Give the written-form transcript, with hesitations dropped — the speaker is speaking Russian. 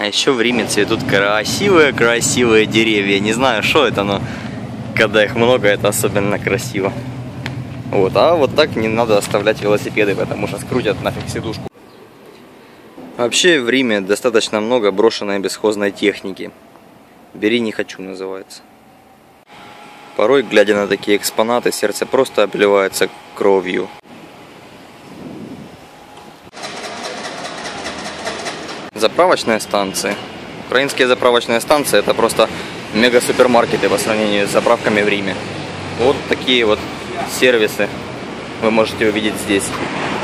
еще в Риме цветут красивые деревья. Не знаю, что это, но когда их много, это особенно красиво. Вот, а вот так не надо оставлять велосипеды, потому что скрутят нафиг сидушку. Вообще в Риме достаточно много брошенной бесхозной техники. «Бери, не хочу» называется. Порой, глядя на такие экспонаты, сердце просто обливается кровью. Заправочные станции. Украинские заправочные станции — это просто мега-супермаркеты по сравнению с заправками в Риме. Вот такие вот сервисы вы можете увидеть здесь.